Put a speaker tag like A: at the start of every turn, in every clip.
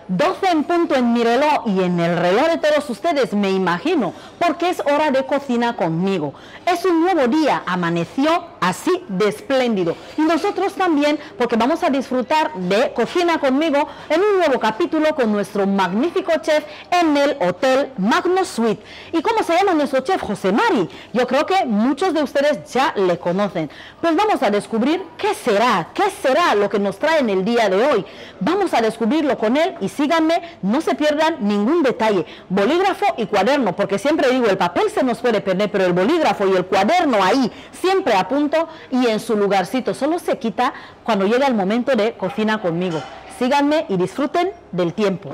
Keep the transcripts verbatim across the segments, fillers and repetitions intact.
A: doce en punto en mi reloj y en el reloj de todos ustedes, me imagino, porque es hora de cocina conmigo. Es un nuevo día, amaneció así de espléndido. Y nosotros también, porque vamos a disfrutar de Cocina Conmigo en un nuevo capítulo con nuestro magnífico chef en el Hotel Magnosuite. ¿Y cómo se llama nuestro chef? José Mari. Yo creo que muchos de ustedes ya le conocen. Pues vamos a descubrir qué será, qué será lo que nos trae en el día de hoy. Vamos a descubrirlo con él y síganme, no se pierdan ningún detalle. Bolígrafo y cuaderno, porque siempre digo, el papel se nos puede perder, pero el bolígrafo y el cuaderno ahí, siempre a punto y en su lugarcito. Solo se quita cuando llega el momento de Cocina Conmigo. Síganme y disfruten del tiempo.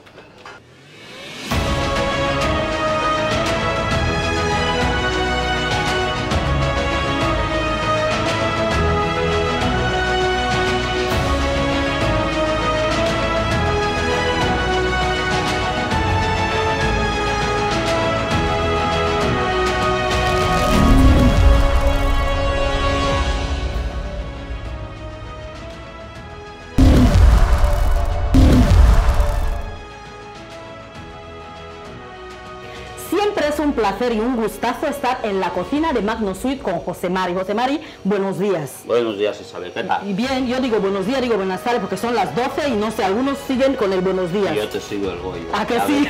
A: Siempre es un placer y un gustazo estar en la cocina de Magnosuite con José Mari. José Mari, buenos días.
B: Buenos días, Isabel. ¿Qué tal?
A: Y bien, yo digo buenos días, digo buenas tardes, porque son las doce y no sé, algunos siguen con el buenos días.
B: Y yo te sigo el rollo.
A: ¿A que sí?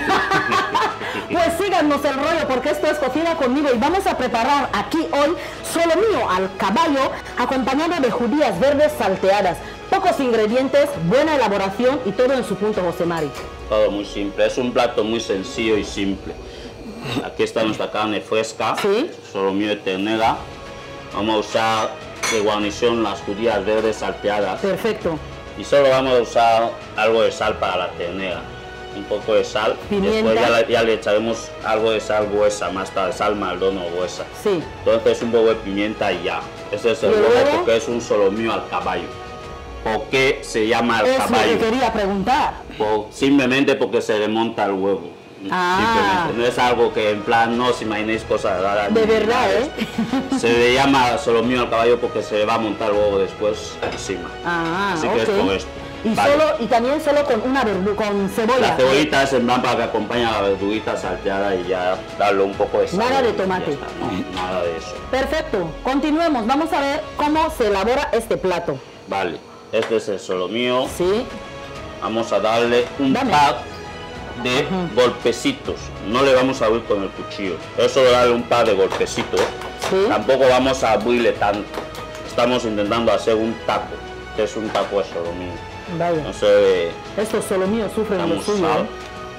A: Pues síganos el rollo, porque esto es Cocina Conmigo y vamos a preparar aquí hoy solomillo al caballo acompañado de judías verdes salteadas. Pocos ingredientes, buena elaboración y todo en su punto, José Mari.
B: Todo muy simple, es un plato muy sencillo y simple. Aquí está nuestra carne fresca,
A: ¿sí?
B: Solomillo de ternera. Vamos a usar de guarnición las judías verdes salteadas.
A: Perfecto.
B: Y solo vamos a usar algo de sal para la ternera. Un poco de sal.
A: Pimienta.
B: Después ya, ya le echaremos algo de sal gruesa, más tarde, sal maldón o gruesa.
A: Sí.
B: Entonces un poco de pimienta y ya. Ese es el huevo porque es un solomillo al caballo. ¿Por qué se llama al
A: es
B: caballo?
A: Es lo que quería preguntar.
B: Por, simplemente porque se le monta el huevo.
A: Ah.
B: No es algo que en plan, no os imaginéis cosas raras.
A: De verdad, ¿eh?
B: Se le llama solomillo al caballo porque se le va a montar el huevo después encima.
A: Ah,
B: así que
A: okay.
B: es por esto.
A: Y,
B: vale.
A: solo, y también solo con una verdura, con cebolla.
B: La cebollita es en plan para que acompañe a la verdurita salteada y ya darle un poco de sal.
A: Nada de tomate.
B: No, nada de eso.
A: Perfecto, continuemos. Vamos a ver cómo se elabora este plato.
B: Vale, este es el solomillo.
A: Sí.
B: Vamos a darle un
A: Dame.
B: par de uh-huh. golpecitos. No le vamos a abrir con el cuchillo. Es solo darle un par de golpecitos.
A: ¿Sí?
B: Tampoco vamos a abrirle tanto. Estamos intentando hacer un taco, que es un taco de solomillo.
A: Vaya.
B: Entonces,
A: estos solomillos sufren lo suyo.
B: Sal,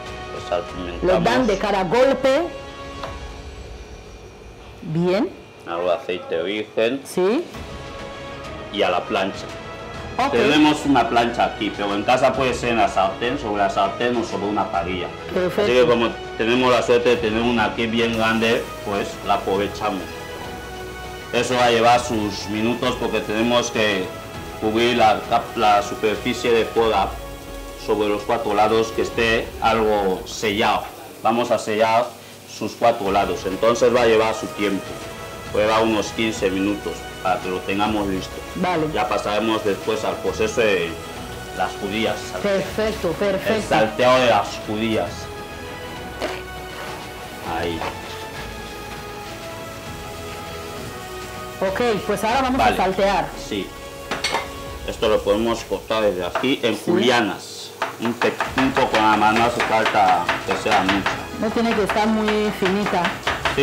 A: ¿eh? Le dan de cada golpe. Bien.
B: Algo de aceite virgen.
A: Sí.
B: Y a la plancha.
A: Okay.
B: Tenemos una plancha aquí, pero en casa puede ser en la sartén, sobre la sartén o sobre una parrilla.
A: Perfecto.
B: Así que como tenemos la suerte de tener una aquí bien grande, pues la aprovechamos. Eso va a llevar sus minutos porque tenemos que cubrir la, la superficie de fuera sobre los cuatro lados, que esté algo sellado. Vamos a sellar sus cuatro lados, entonces va a llevar su tiempo. Puede llevar unos quince minutos para que lo tengamos listo.
A: Vale.
B: Ya pasaremos después al proceso de las judías.
A: Perfecto, perfecto.
B: El salteado de las judías. Ahí.
A: Ok, pues ahora vamos
B: vale.
A: a saltear.
B: Sí. Esto lo podemos cortar desde aquí en ¿sí? julianas. Un, un poco nada más, no hace falta que sea mucho.
A: No tiene que estar muy finita.
B: Sí.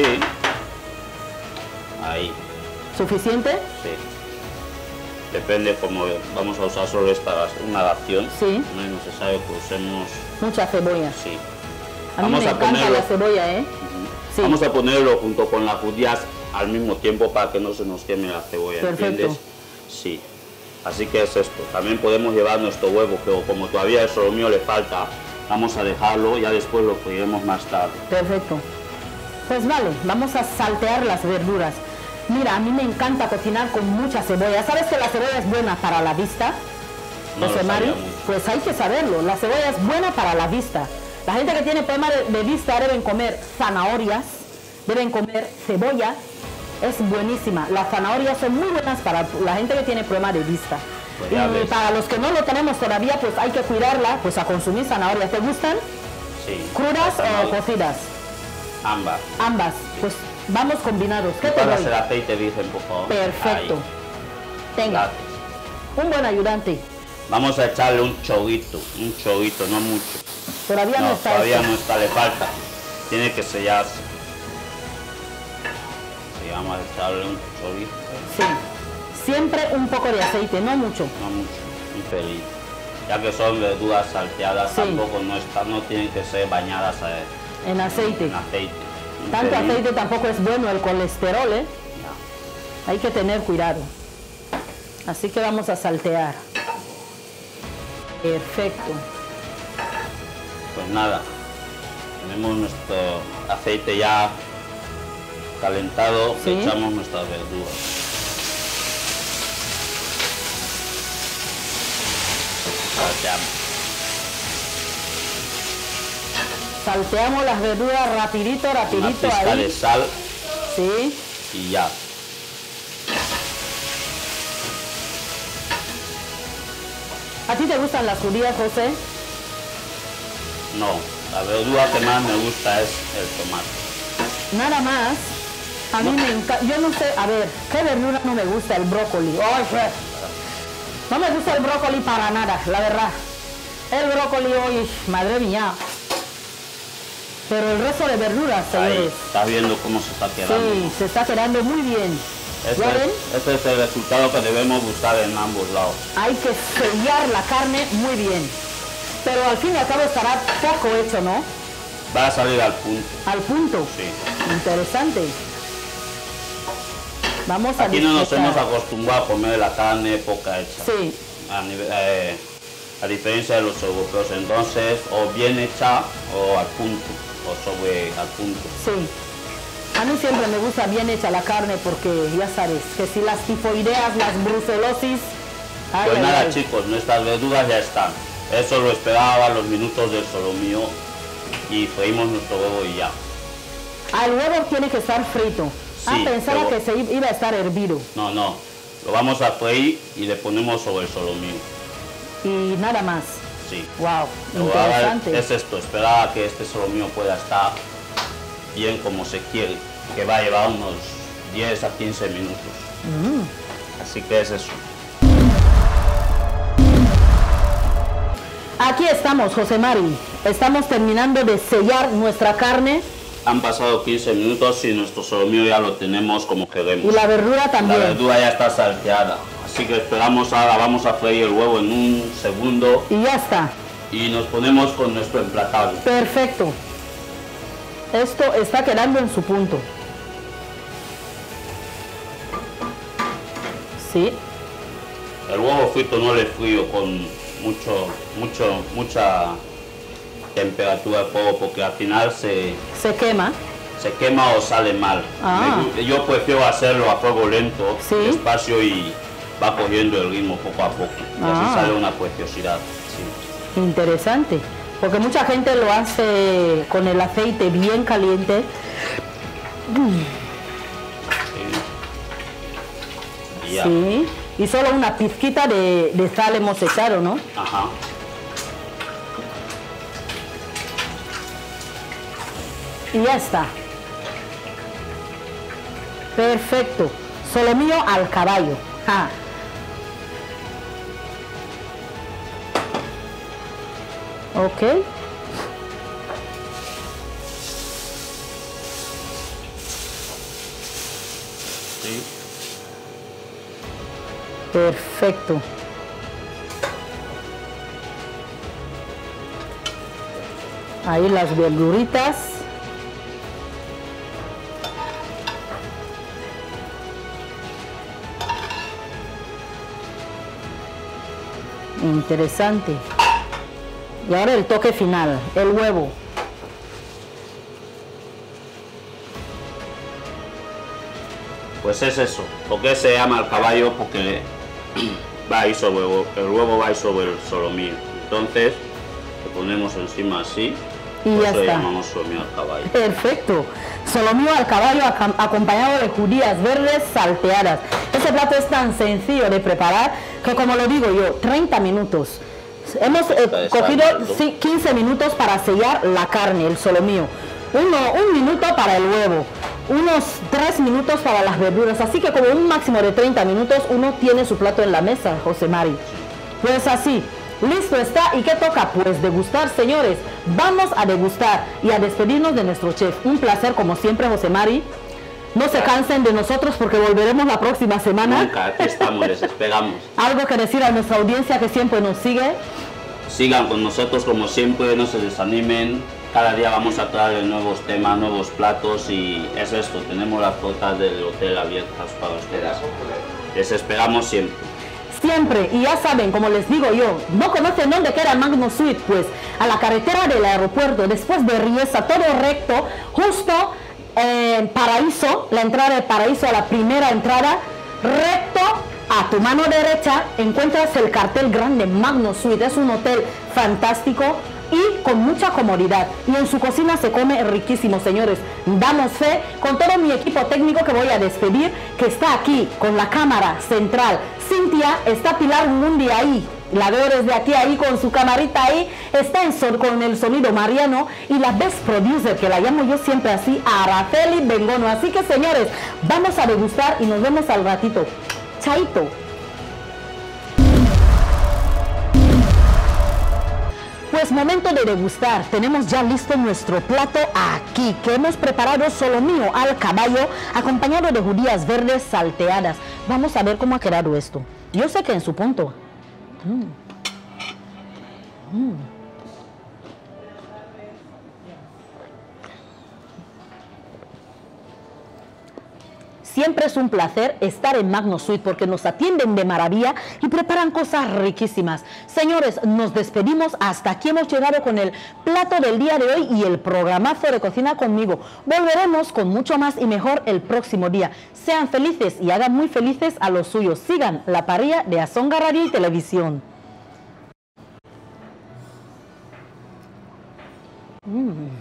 B: Ahí.
A: ¿Suficiente?
B: Sí. Depende, como vamos a usar solo esta una ración.
A: Sí.
B: No es necesario que usemos
A: mucha cebolla.
B: Sí.
A: A mí vamos me a encanta ponerlo, la cebolla, ¿eh?
B: Uh-huh. Sí. Vamos a ponerlo junto con las judías al mismo tiempo para que no se nos queme la cebolla.
A: Perfecto.
B: ¿Entiendes? Sí. Así que es esto. También podemos llevar nuestro huevo, pero como todavía el solomillo le falta, vamos a dejarlo, ya después lo freiremos más tarde.
A: Perfecto. Pues vale, vamos a saltear las verduras. Mira, a mí me encanta cocinar con mucha cebolla. ¿Sabes que la cebolla es buena para la vista?
B: No
A: José Mari, pues hay que saberlo. La cebolla es buena para la vista. La gente que tiene problema de, de vista deben comer zanahorias, deben comer cebolla. Es buenísima. Las zanahorias son muy buenas para la gente que tiene problema de vista.
B: Pues ya
A: y
B: ves.
A: para los que no lo tenemos todavía, pues hay que cuidarla, pues a consumir zanahoria. ¿Te gustan?
B: Sí.
A: ¿Crudas
B: la
A: o
B: zanahoria.
A: cocidas?
B: Ambas.
A: Ambas. Pues vamos combinados. ¿Qué te
B: Para
A: doy?
B: hacer aceite virgen, por favor.
A: Perfecto.
B: Ahí.
A: Tenga.
B: Gracias.
A: Un buen ayudante.
B: Vamos a echarle un chorrito, un chorrito, no mucho.
A: Todavía no,
B: No,
A: está
B: todavía
A: hecho.
B: no está, le falta. Tiene que sellarse. Sí, vamos a echarle un chorrito,
A: Sí. Siempre un poco de aceite, no mucho.
B: no mucho, un pelín. Ya que son verduras salteadas,
A: Sí.
B: tampoco no, está, no tienen que ser bañadas eh,
A: En aceite.
B: en aceite. Un
A: Tanto
B: pelín.
A: aceite tampoco es bueno el colesterol, ¿eh?
B: Ya.
A: Hay que tener cuidado. Así que vamos a saltear. Perfecto.
B: Pues nada, tenemos nuestro aceite ya calentado,
A: Sí.
B: le echamos nuestras verduras. Salteamos.
A: Salteamos las verduras rapidito,
B: Una
A: rapidito
B: pizca de
A: ahí.
B: sal
A: Sí.
B: y ya.
A: ¿A ti te gustan las judías, José?
B: No, la verdura que más me gusta es el tomate.
A: Nada más. A mí me encanta. Yo no sé, a ver, ¿qué verdura no me gusta? El brócoli. ¡Ay, qué! No me gusta el brócoli para nada, la verdad. El brócoli hoy, madre mía. Pero el resto de verduras,
B: Ahí,
A: señores.
B: estás viendo cómo se está quedando.
A: Sí, se está quedando muy bien.
B: Ese
A: ¿Ya ven?
B: es, ese es el resultado que debemos buscar en ambos lados.
A: Hay que sellar la carne muy bien. Pero al fin y al cabo estará poco hecho, ¿no?
B: Va a salir al punto.
A: Al punto.
B: Sí.
A: Interesante. Vamos a
B: Aquí no nos
A: disfrutar.
B: hemos acostumbrado a comer la carne poca hecha.
A: Sí,
B: A, nivel- eh, a diferencia de los europeos, entonces o bien hecha o al punto, o sobre al punto.
A: sí. A mí siempre me gusta bien hecha la carne porque ya sabes que si las tifoideas, las brucelosis... ay,
B: Pues
A: ay,
B: nada
A: ay.
B: chicos, nuestras verduras ya están. Eso lo esperaba los minutos del solomillo y freímos nuestro huevo y ya.
A: Ah, el huevo tiene que estar frito. ah,
B: Sí,
A: pensaba
B: pero-
A: que se i- iba a estar hervido.
B: No, no, lo vamos a freír y le ponemos sobre el solomillo.
A: Y nada más.
B: Sí.
A: Wow,
B: Lo que haga
A: interesante.
B: es esto, esperar a que este solomillo pueda estar bien como se quiere, que va a llevar unos diez a quince minutos.
A: Mm.
B: Así que es eso.
A: Aquí estamos, José Mari. Estamos terminando de sellar nuestra carne
B: Han pasado quince minutos y nuestro solomillo ya lo tenemos como
A: y
B: queremos.
A: la verdura
B: La
A: también.
B: verdura ya está salteada. Así que esperamos ahora, vamos a freír el huevo en un segundo
A: Y ya está.
B: y nos ponemos con nuestro emplatado.
A: Perfecto. Esto está quedando en su punto. Sí,
B: El huevo frito no le frío con mucho, mucho, mucha temperatura de fuego porque al final se,
A: se quema.
B: se quema o sale mal.
A: Ah.
B: Me gu- yo prefiero hacerlo a fuego lento,
A: Sí.
B: despacio y va cogiendo el ritmo poco a poco. Y
A: Ah.
B: así sale una preciosidad. Sí.
A: Interesante. Porque mucha gente lo hace con el aceite bien caliente.
B: Sí. Y ya.
A: Sí. Y solo una pizquita de, de sal hemos echado, ¿no?
B: Ajá.
A: Y ya está. Perfecto. Solomillo al caballo. Ah. Ok.
B: Sí.
A: Perfecto. Ahí las verduritas. Interesante. Y ahora el toque final, el huevo.
B: Pues es eso. ¿Por qué se llama al caballo? Porque va ahí sobre el huevo, va ahí sobre el solomillo. Entonces le ponemos encima así.
A: Y
B: por
A: ya
B: eso le
A: está.
B: llamamos solomillo al caballo.
A: Perfecto. Solomillo al caballo acam- acompañado de judías verdes salteadas. Este plato es tan sencillo de preparar, que como lo digo yo, treinta minutos. Hemos eh, cogido sí, quince minutos para sellar la carne, el solomillo. Uno, un minuto para el huevo. Unos tres minutos para las verduras. Así que como un máximo de treinta minutos uno tiene su plato en la mesa, José Mari. Pues así. Listo está. ¿Y qué toca? Pues degustar, señores. Vamos a degustar y a despedirnos de nuestro chef. Un placer como siempre, José Mari. No se cansen de nosotros porque volveremos la próxima semana.
B: Nunca, aquí estamos, les esperamos.
A: ¿Algo que decir a nuestra audiencia que siempre nos sigue?
B: Sigan con nosotros como siempre, no se desanimen. Cada día vamos a traer nuevos temas, nuevos platos y es esto. Tenemos las puertas del hotel abiertas para ustedes. Les esperamos siempre.
A: Siempre, y ya saben, como les digo yo, no conocen dónde queda Magno Suite, pues a la carretera del aeropuerto, después de Riesa, todo recto, justo en Paraíso, la entrada de Paraíso a la primera entrada, recto a tu mano derecha encuentras el cartel grande Magno Suite. Es un hotel fantástico y con mucha comodidad, y en su cocina se come riquísimo, señores. Damos fe con todo mi equipo técnico que voy a despedir, que está aquí con la cámara central. Cintia, está Pilar Mundi ahí, la veo desde aquí ahí con su camarita ahí, está en son, con el sonido Mariano, y la best producer, que la llamo yo siempre así, Araceli Bengono. Así que, señores, vamos a degustar y nos vemos al ratito. Chaito. Pues momento de degustar. Tenemos ya listo nuestro plato aquí, que hemos preparado solomillo al caballo, acompañado de judías verdes salteadas. Vamos a ver cómo ha quedado esto. Yo sé que en su punto. Mm. Mm. Siempre es un placer estar en Magno Suite porque nos atienden de maravilla y preparan cosas riquísimas. Señores, nos despedimos. Hasta aquí hemos llegado con el plato del día de hoy y el programazo de Cocina Conmigo. Volveremos con mucho más y mejor el próximo día. Sean felices y hagan muy felices a los suyos. Sigan la parrilla de Azonga Radio y Televisión. Mm.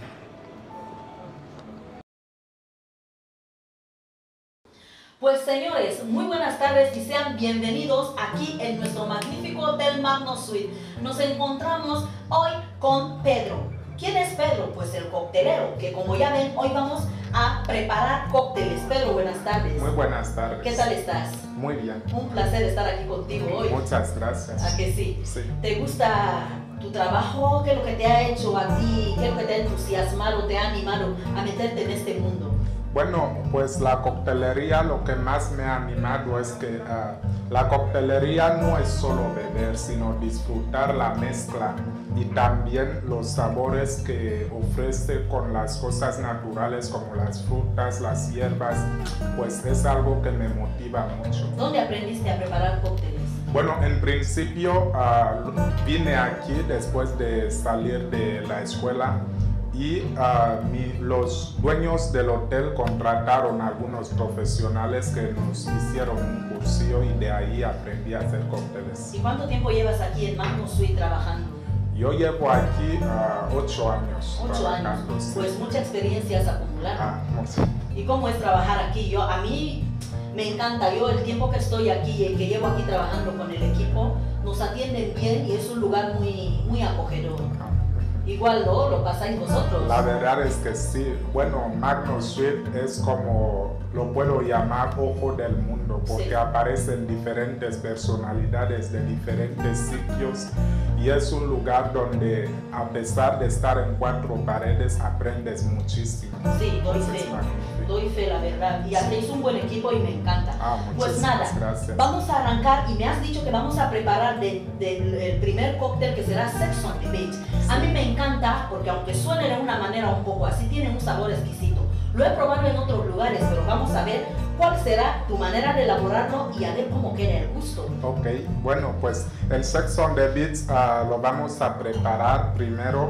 A: Pues señores, muy buenas tardes y sean bienvenidos aquí en nuestro magnífico Hotel Magno Suite. Nos encontramos hoy con Pedro. ¿Quién es Pedro? Pues el coctelero, que como ya ven, hoy vamos a preparar cócteles. Pedro, buenas tardes.
C: Muy buenas tardes.
A: ¿Qué tal estás?
C: Muy bien.
A: Un placer estar aquí contigo hoy.
C: Muchas gracias.
A: ¿A que sí?
C: Sí.
A: ¿Te gusta tu trabajo? ¿Qué es lo que te ha hecho a ti? ¿Qué es lo que te ha entusiasmado, te ha animado a meterte en este mundo?
C: Bueno, pues la coctelería, lo que más me ha animado es que uh, la coctelería no es solo beber, sino disfrutar la mezcla y también los sabores que ofrece con las cosas naturales como las frutas, las hierbas, pues es algo que me motiva mucho.
A: ¿Dónde aprendiste a preparar cócteles?
C: Bueno, en principio uh, vine aquí después de salir de la escuela. Y uh, mi, los dueños del hotel contrataron a algunos profesionales que nos hicieron un cursillo y de ahí aprendí a hacer cócteles.
A: ¿Y cuánto tiempo llevas aquí en Magno Suite trabajando?
C: Yo llevo aquí uh, ocho años.
A: Ocho años.
C: Sí.
A: Pues mucha experiencia has acumulado.
C: Ah, no sé.
A: ¿Y cómo es trabajar aquí? Yo, a mí me encanta. Yo el tiempo que estoy aquí y que llevo aquí trabajando con el equipo, nos atienden bien y es un lugar muy, muy acogedor.
C: Ah.
A: Igual ¿no? Lo pasáis vosotros.
C: La verdad es que sí. Bueno, Magno Suite es como, lo puedo llamar ojo del mundo, porque sí, aparecen diferentes personalidades de diferentes sitios y es un lugar donde, a pesar de estar en cuatro paredes, aprendes muchísimo.
A: Sí, doy fe, doy fe, la verdad. Y hacéis un buen equipo y me encanta.
C: Ah,
A: pues nada,
C: gracias.
A: Vamos a arrancar y me has dicho que vamos a preparar de, de, el primer cóctel que será Sex on the Beach. Sí. A mí me encanta porque aunque suene de una manera un poco así, tiene un sabor exquisito. Lo he probado en otros lugares, pero vamos a ver cuál será tu manera de elaborarlo y a ver cómo queda el gusto.
C: Ok, bueno, pues el Sex on the Beach uh, lo vamos a preparar primero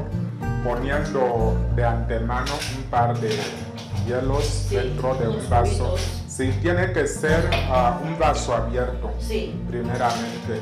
C: poniendo de antemano un par de hielos sí, dentro de un vaso. Cubitos. Sí, tiene que ser uh, un vaso abierto,
A: sí,
C: primeramente,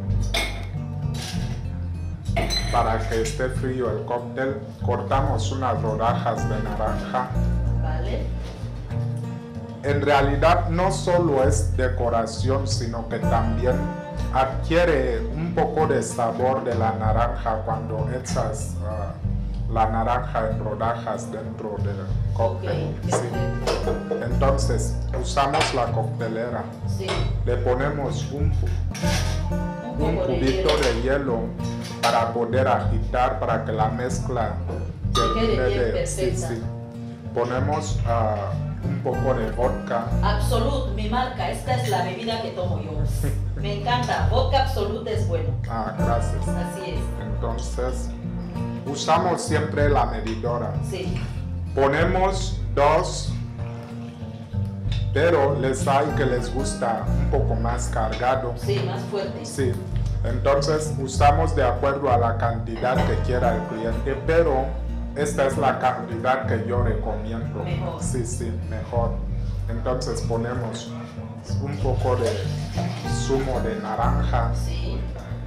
C: para que esté frío el cóctel. Cortamos unas rodajas de naranja.
A: Vale.
C: En realidad no solo es decoración, sino que también adquiere un poco de sabor de la naranja cuando echas uh, la naranja en rodajas dentro del cóctel.
A: Ok,
C: sí. Entonces, usamos la coctelera.
A: Sí.
C: Le ponemos un,
A: Un,
C: un
A: poco de
C: cubito
A: hielo.
C: de hielo para poder agitar, para que la mezcla
A: Se quede
C: termine
A: bien
C: de... Sí,
A: perfecta.
C: sí. Ponemos uh, un poco de vodka.
A: Absolut, mi marca, esta es la bebida que tomo yo. Me encanta, vodka Absolut es bueno.
C: Ah, gracias.
A: Así es.
C: Entonces, usamos siempre la medidora.
A: Sí.
C: Ponemos dos, pero les hay que les gusta un poco más cargado.
A: Sí, más fuerte.
C: Sí. Entonces, usamos de acuerdo a la cantidad que quiera el cliente, pero esta es la cantidad que yo recomiendo.
A: Mejor.
C: Sí, sí, mejor. Entonces, ponemos un poco de zumo de naranja.
A: Sí.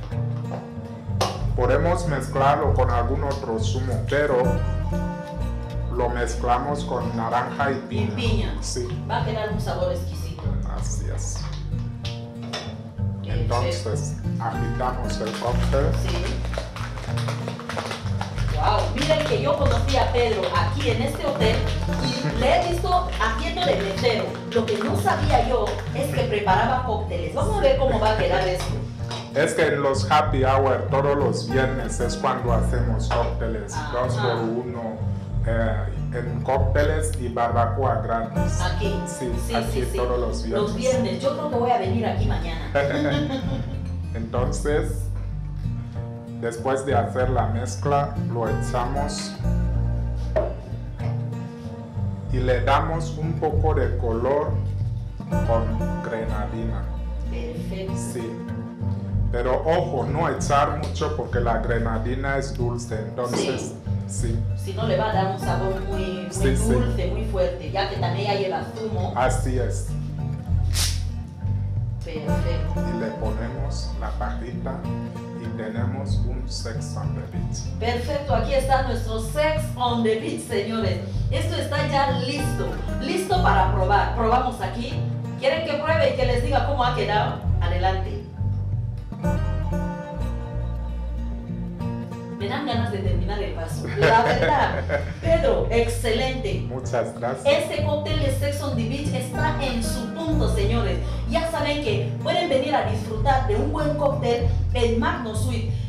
C: Podemos mezclarlo con algún otro zumo, pero lo mezclamos con naranja y
A: Y
C: piña.
A: piña.
C: Sí,
A: Va a quedar un sabor exquisito.
C: así es.
A: Perfecto.
C: Entonces, agitamos el cóctel.
A: Sí. Wow, miren que yo conocí a Pedro aquí en este hotel y le he visto haciendo de mesero. Lo que no sabía yo es que preparaba cócteles. Vamos a ver cómo va a quedar esto.
C: Es que en los happy hour todos los viernes es cuando hacemos cócteles,
A: Ajá.
C: dos por uno, eh, en cócteles y barbacoa gratis.
A: Aquí.
C: Sí,
A: sí,
C: aquí
A: sí, sí.
C: todos los viernes.
A: Los viernes. Yo creo que voy a venir aquí mañana.
C: Entonces, después de hacer la mezcla, lo echamos y le damos un poco de color con grenadina.
A: Perfecto.
C: Sí. Pero ojo, no echar mucho porque la grenadina es dulce, entonces, sí.
A: Si no, le va a dar un sabor muy, muy
C: Sí, sí.
A: dulce, muy fuerte, ya que también ya lleva zumo.
C: Así es.
A: Perfecto.
C: Y le ponemos la pajita y tenemos un sex on the beach.
A: Perfecto, aquí está nuestro Sex on the Beach, señores. Esto está ya listo, listo para probar. Probamos aquí. ¿Quieren que pruebe y que les diga cómo ha quedado? Adelante. Me dan ganas de terminar el vaso. La verdad, Pedro, excelente.
C: Muchas gracias.
A: Este cóctel de Sex on the Beach está en su punto, señores. Ya saben que pueden venir a disfrutar de un buen cóctel en Magno Suite.